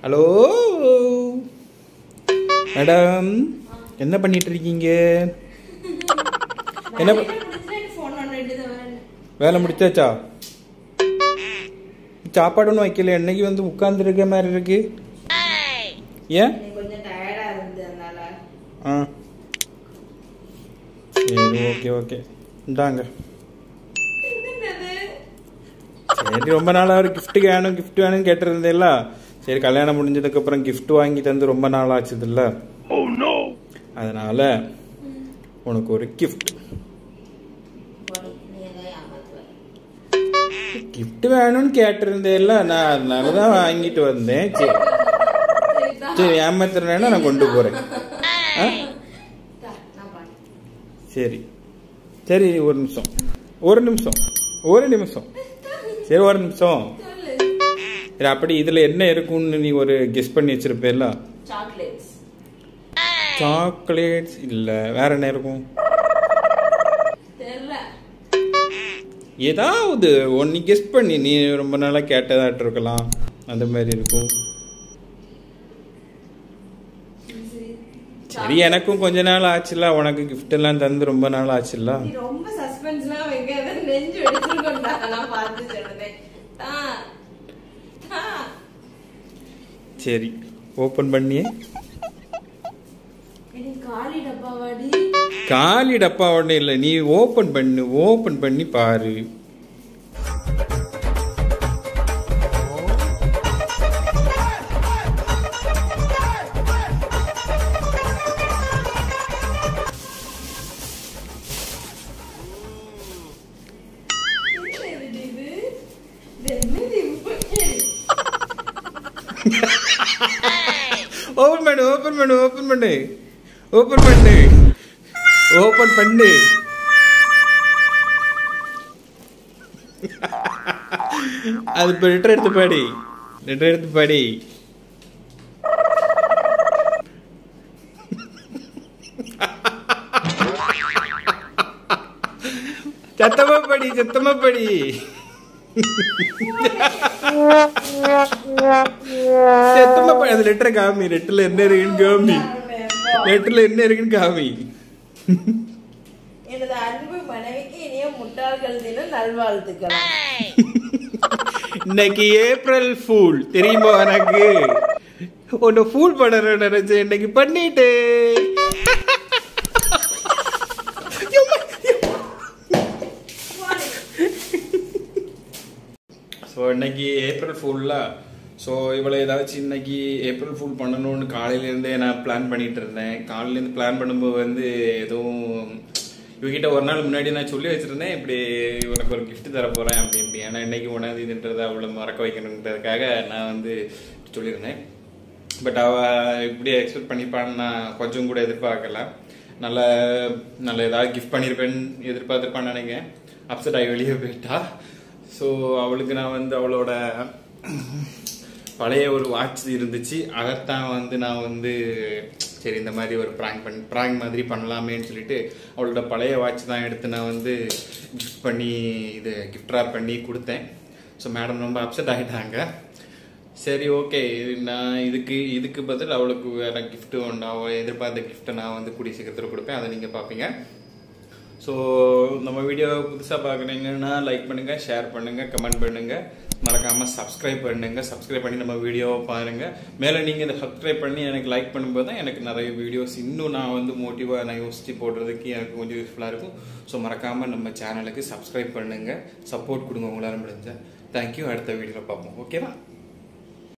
Hello madam, என்ன பண்ணிட்டு இருக்கீங்க? என்ன வேலை முடிச்சாச்சா? சாப்பாடு ஒன்றும் வைக்கல, என்னைக்கு வந்து உட்கார்ந்து இருக்க மாதிரி இருக்கு. ஏன்? ஆ சரி, ஓகே ஓகே, இந்தாங்க. சரி, ரொம்ப நாளாக ஒரு கிஃப்ட் வேணும்னு கேட்டிருந்தேல்ல. சரி, கல்யாணம் முடிஞ்சதுக்கப்புறம் கிஃப்ட் வாங்கி தந்து ரொம்ப நாள் ஆச்சுதுல்ல, அதனால உனக்கு ஒரு கிஃப்ட் வேணும்னு கேட்டிருந்தேல்ல, நான் அதனால தான் வாங்கிட்டு வந்தேன். சரி சரி, ஏமாத்துறேன்னா நான் கொண்டு போறேன். சரி சரி, ஒரு நிமிஷம் சரி, ஒரு நிமிஷம். சரி, அப்படி இதுல என்ன இருக்கும்னு நீ ஒரு கெஸ் பண்ணி வச்சிருப்பேல்ல? சாக்லேட்ஸ் இல்ல, வேற என்ன இருக்கும்? ஏதாவது ஒன்னு கெஸ் பண்ணி, நீ ரொம்ப நாளா கேட்டதாட்டு இருக்கலாம், அந்த மாதிரி இருக்கும். சரி, எனக்கும் கொஞ்ச நாள் ஆச்சுல, உனக்கு கிஃப்ட் எல்லாம் தந்து ரொம்ப நாள் ஆச்சுல. சரி, ஓபன் பண்ணியே. காலி டப்பாவோட இல்ல, நீ ஓபன் பண்ணி பாரு. ஓபன் பண்ணு. அது இப்ப லெட்டர் எடுத்து படி. சத்தமா படி. அது லெட்டர் காமி. லெட்டர்ல என்ன இருக்குன்னு காமி. எனது அன்பு மனைவிக்கு இனிய முட்டாள்கள் தின நல்வாழ்த்துக்கள். இன்னைக்கு ஏப்ரல் ஃபூல் தெரியுமா எனக்கு? உன்னை ஃபூல் பண்ண நினைச்சேன், இன்னைக்கு பண்ணிட்டு. ஸோ இன்னைக்கு ஏப்ரல் ஃபூல்ல. ஸோ இவ்வளோ ஏதாச்சும் இன்னைக்கு ஏப்ரல் ஃபுல் பண்ணணும்னு காலையிலேருந்தே நான் பிளான் பண்ணிட்டு இருந்தேன். காலையிலேருந்து பிளான் பண்ணும்போது வந்து எதுவும் இவகிட்ட ஒரு நாள் முன்னாடி நான் சொல்லி வச்சிருந்தேன், இப்படி உனக்கு ஒரு கிஃப்ட் தர போறேன் அப்படின்ட்டு. ஏன்னா இன்னைக்கு உணவு இதுன்றதை அவ்வளோ மறக்க வைக்கணுன்றதுக்காக நான் வந்து சொல்லியிருந்தேன். பட் அவள் இப்படி எக்ஸ்பெக்ட் பண்ணிப்பான்னு நான் கொஞ்சம் கூட எதிர்பார்க்கல. நல்ல ஏதாவது கிஃப்ட் பண்ணியிருப்பேன்னு எதிர்பார்த்துருப்பான்னு நினைக்கிறேன். அப்செட் ஆகி வெளியே போயிட்டா. ஸோ அவளுக்கு நான் வந்து அவளோட பழைய ஒரு வாட்ச் இருந்துச்சு, அதைத்தான் வந்து நான் வந்து சரி இந்த மாதிரி ஒரு ப்ராங்க் மாதிரி பண்ணலாமேன்னு சொல்லிட்டு அவளோட பழைய வாட்ச் தான் எடுத்து நான் வந்து கிஃப்ட் ராப் பண்ணி கொடுத்தேன். ஸோ மேடம் ரொம்ப அப்செட் ஆகிட்டாங்க. சரி, ஓகே, நான் இதுக்கு பதில் அவளுக்கு வேற கிஃப்ட் ஒன்று, அவள் எதிர்பார்த்த கிஃப்ட்டை நான் வந்து கூடிய சீக்கிரத்தில் கொடுப்பேன், அதை நீங்கள் பார்ப்பீங்க. ஸோ நம்ம வீடியோ புதுசாக பார்க்குறீங்கன்னா லைக் பண்ணுங்கள், ஷேர் பண்ணுங்கள், கமெண்ட் பண்ணுங்கள், மறக்காமல் சப்ஸ்கிரைப் பண்ணி நம்ம வீடியோவை பாருங்கள். மேலே நீங்கள் இதை சப்ஸ்கிரைப் பண்ணி எனக்கு லைக் பண்ணும்போது தான் எனக்கு நிறைய வீடியோஸ் இன்னும் நான் வந்து மோட்டிவாக நான் யோசித்து போடுறதுக்கு எனக்கு கொஞ்சம் யூஸ்ஃபுல்லாக இருக்கும். ஸோ மறக்காமல் நம்ம சேனலுக்கு சப்ஸ்கிரைப் பண்ணுங்கள், சப்போர்ட் கொடுங்க உங்களால் முடிஞ்ச. தேங்க்யூ. அடுத்த வீடியோவில் பார்ப்போம். ஓகேவா?